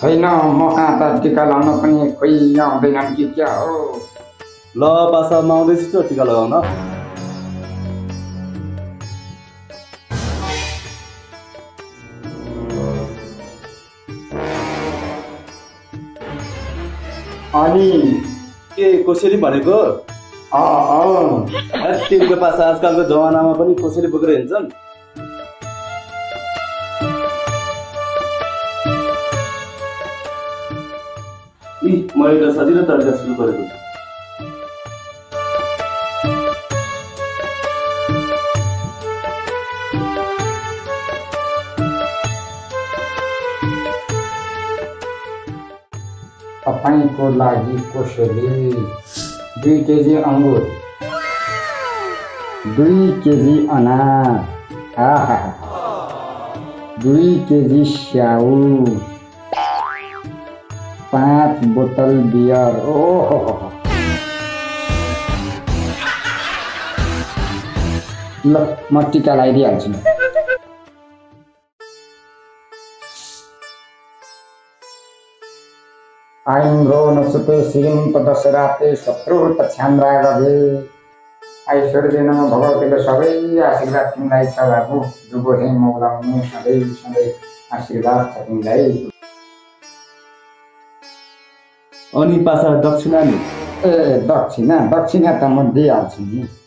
छैन म कहाँ त टिका लाउन पनि कोही आउँदैनन् कि क्या हो। ल पासा म आउँदैछु टिका लगाउन। अनि के कोसेली भनेको? तिनको पासा आजकलको जमानामा पनि कोसेली बोकेर हिँड्छन्। मैले त सजिलो तरिका सुरु गरेको छु। तपाईको लागि कोसेली 2 केजी अंगुर, 2 केजी अनार, 2 केजी स्याउ, 5 बोतल बियर। ओहो ल म टिका लगाइदिइहाल्छु। आइम्रो नसुते सिरिम दशराते शत्रु त छ्याम्रा गए। ऐश्वर्य दिनमा भगवतीले सबै आशीर्वाद तिमीलाई छ बाबु। जुगो चाहिँ मौलाउने सधैँ सधैँ आशीर्वाद छ तिमीलाई। अनि पासा दक्षिणा नि? दक्षिणा त म दिइहाल्छु नि।